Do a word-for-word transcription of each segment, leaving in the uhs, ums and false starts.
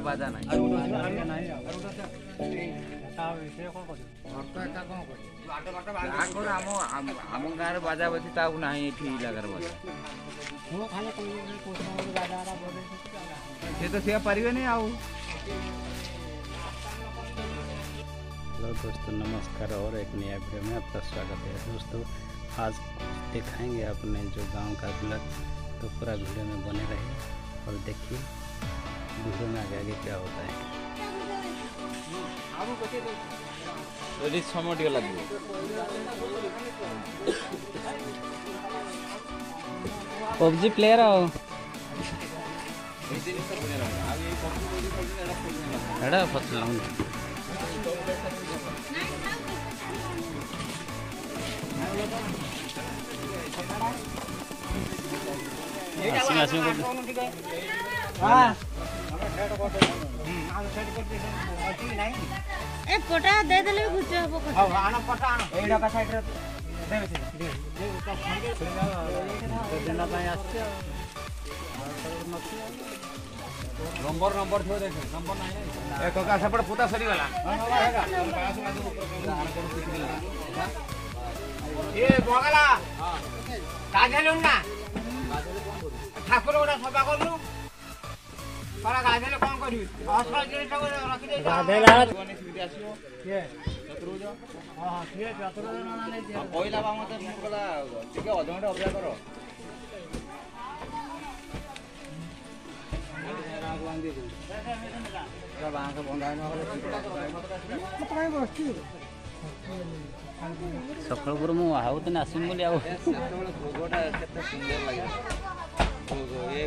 बाजा नहीं आम गाँव बाजा बची ना ये जगार बाजा सी तो सी पारे नहीं आउ। हेलो दोस्तों, नमस्कार और एक नया वीडियो में आपका स्वागत है। दोस्तों आज दिखाएंगे अपने जो गांव का ब्लॉग, तो पूरा वीडियो में बने रहे और देखिए वीडियो में आगे आगे क्या होता है। पबजी प्लेयर आओ एड़ा फसल आसिम आसिम ए पटा दे देले गुच हबो हां आना पटा आना एडा का साइड रे दे दे दे देना पाए आछे नंबर नंबर थो देख नंबर नाही ए कका सेपड़ पुता सरी वाला ए बगला हां गाजेलुन ना ठाकुर गोटा सफा करनु परा गाजेले कोन करिवि असर जिनिस को रखि दे गाजेला कोनी सुविधा आसियो के चतुर्भुज हां हां ठीक चतुर्भुज ना ले दे पहिला बा मते मुकला टिके अध घंटा अभ्यास करो बांस बंधा सखलपुर मु आउ त आसिम बोली आउ भोगटा केते सुंदर लागे भोग ए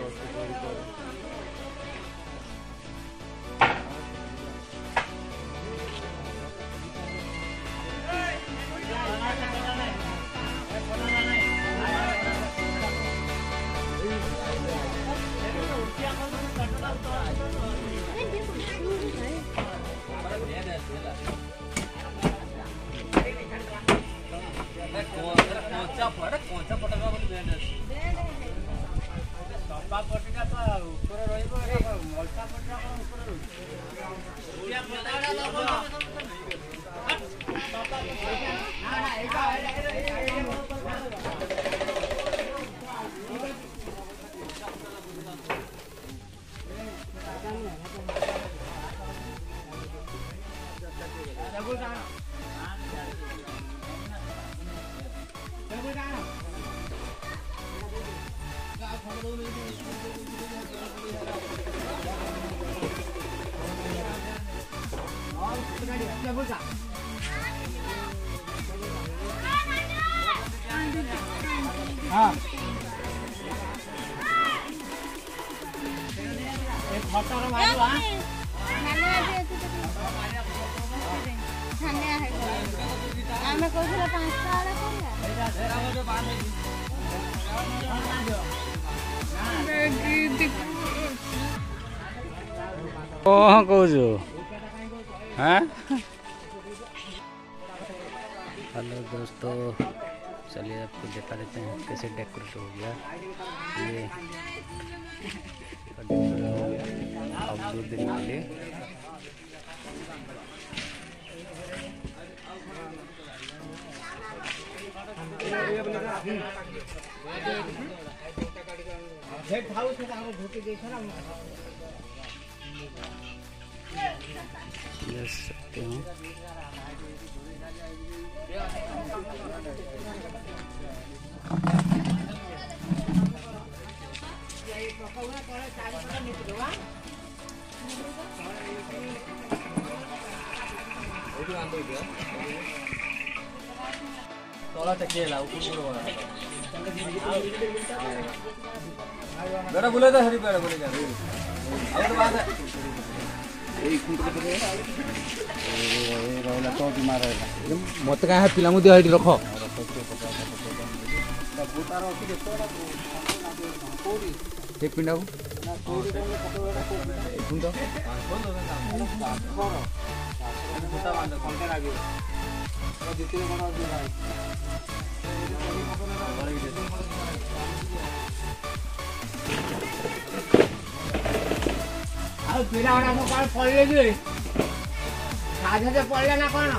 सफा पटिका तो ऊपर रहइबो मलसा पटिका ऊपर रहइबो ओडिया पटाडा लगो सफा पटिका ना ना एका हाँ एक फटारो मारो हां नाले आजे थाने है आमे कहला पाँच टा वाला करिया कौन कहू हाँ। हेलो दोस्तों, चलिए आपको दिखा देते हैं कैसे डेकोरेट हो गया ये डेकोरेट हो गया अब दो दिन के लिए। देख सकते हो तोला चकेला ऊपर बेटा बोले तो हरी बेटा बोले क्या अब तो बात है रहला तो बीमार रहला मत का पिला मु दिया हटी रखो एक पिंडा को कुंडो कुंडा बांध कोंटे लागे और जितने बड़ा दे भाई ଆଉ ପିଲାଗୁଡ଼ା ସବୁ କ'ଣ ପଳେଇଲେ ଯେ ସାହାଯ୍ୟ ପଳେଇଲେ ନା କ'ଣ?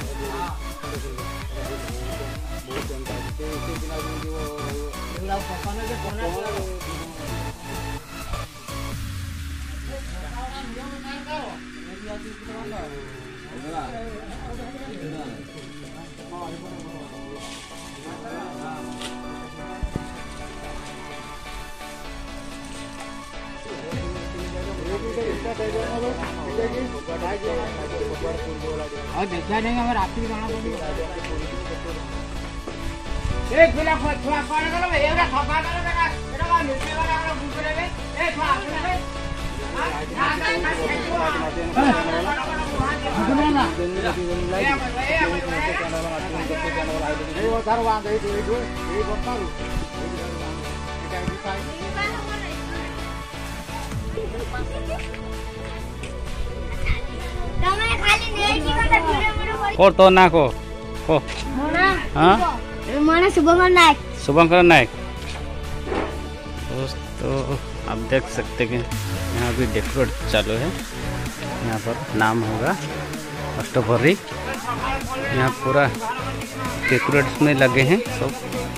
ଆଉ ଦେଖିବା ନାହିଁ ଆମେ ରାତିକି ଜଣା ପଡ଼ିବ। ଏ ପିଲା ଛୁଆ କ'ଣ କଲ ଏଗୁଡ଼ା ସଫା କଲ ଏଟା ଏଟା କ'ଣ ମିଶେଇ ଗଲା ଆମର ବୁଝିଲେ ଏ ଛୁଆ ଆସିଲେ और तो ना को को हाँ माना शुभंकर नायक शुभंकर नायक। दोस्तों आप देख सकते हैं यहाँ भी डेकोरेट चालू है। यहाँ पर नाम होगा अष्टभरी। यहाँ पूरा डेकोरेट में लगे हैं सब।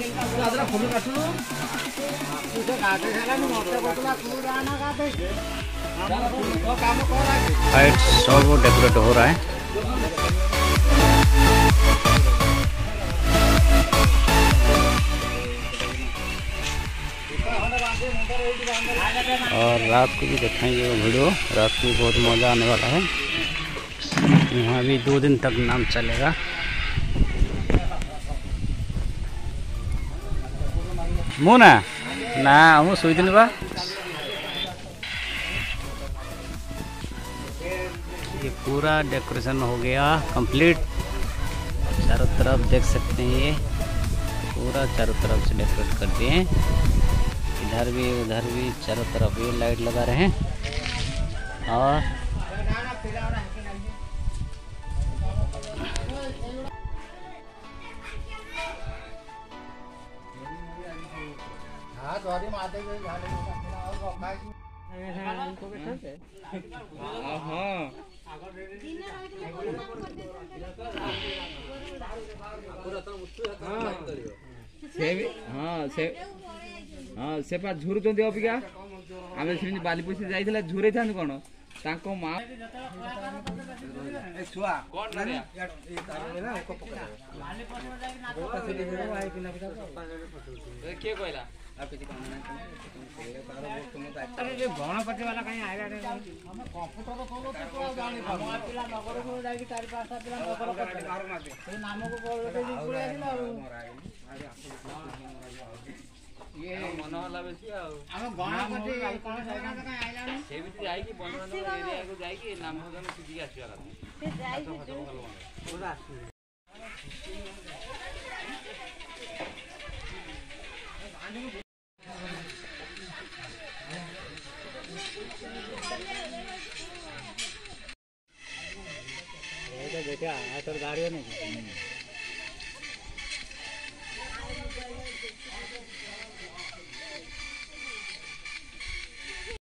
साइड सब डेकोरेट हो रहा है। और रात को भी दिखाएंगे वो वीडियो। रात को भी बहुत मज़ा आने वाला है। यहाँ भी दो दिन तक नाम चलेगा। मु ना ना मु सुई दिन बा। ये पूरा डेकोरेशन हो गया कंप्लीट। चारों तरफ देख सकते हैं ये पूरा चारों तरफ से डेकोरेट कर दिए हैं। इधर भी उधर भी चारों तरफ भी लाइट लगा रहे हैं। और हाँ से हाँ से पा झुरुचंदी अबिका आमे सेमि बाली पुसी जाइथिला झुरै थान कोन तांको मां ए छुआ कोन रे ए तारे ना ओको पकड़ बाली पुसी जाई ना ओका से देखो आइ कि ना ए के कहला आ किछि काम ना तारो बोल तुम अरे जे गणपति वाला कहीं आइला रे हम कंप्यूटर तो खोलो तो जानि हम पिला नगर को जाई कि चार पांच पिला नगर को मार मार दे ए नाम को बोल दे पुरे आइला ये मन होला बेसी आ हम गणपति कोन साइड ना कहीं आइला ने से भी जाई कि बनवन एरिया को जाई कि नाम होदन सीधी आसीला से जाई पूरा आसी देखा आ तो गाड़ियों नहीं